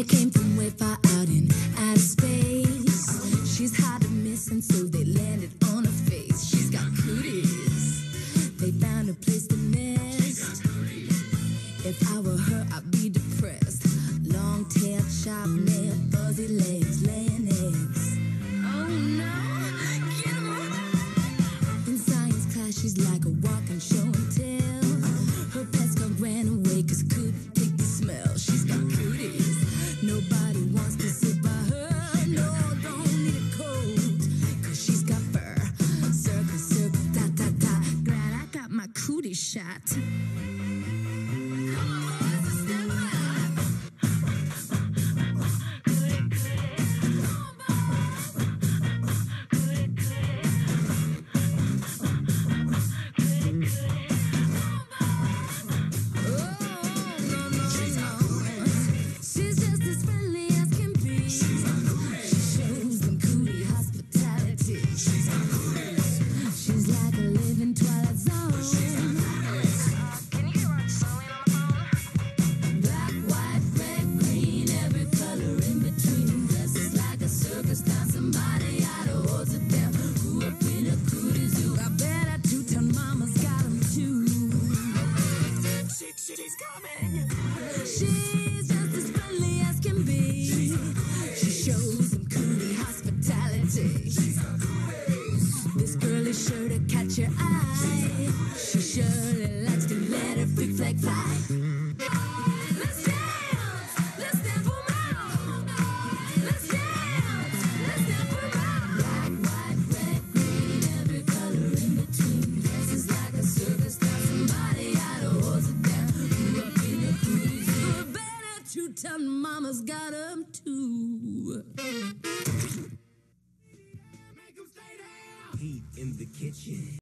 They came from way far out in outer space. She's hard to miss, and so they landed on her face. She's got cooties. They found a place to nest. If I were her, I'd be depressed. Long tail, sharp nail, fuzzy legs, laying eggs. Oh no, get 'em on. In science class, she's like a walking show and tell. Her pets got ran away 'cause couldn't take the smell. She's got cooties. Nobody wants to sit by her. No, don't need a coat 'cause she's got fur. Circle, circle, dot, dot, dot. Glad I got my cootie shot. She's coming. She's just as friendly as can be. She shows them cootie hospitality. This girl is sure to catch your eye. She surely likes to let her big flag fly. Let's dance. Let's dance for more. Let's dance. Let's dance for more. Black, white, red, green, every color in between. Dresses like a circus star. Somebody out of horse it down. Tell mama's got 'em too. Heat in the kitchen.